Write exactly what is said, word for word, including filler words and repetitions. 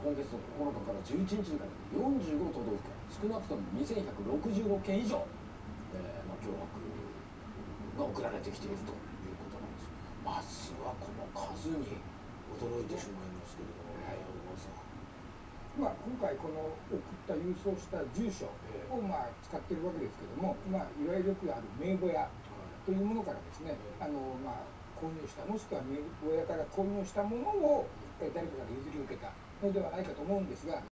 今月のここのかからじゅういちにちにかけてよんじゅうご都道府県少なくともにせんひゃくろくじゅうごけん以上、えーまあ、脅迫が送られてきているということなんです。まずはこの数に驚いてしまいますけれども、はい、大さん。 まあ、今回この送った郵送した住所をまあ使っているわけですけども、まあ、いわゆるよくある名簿屋というものからですね、あのまあ購入したもしくは名簿屋から購入したものを誰かから譲り受けたのではないかと思うんですが、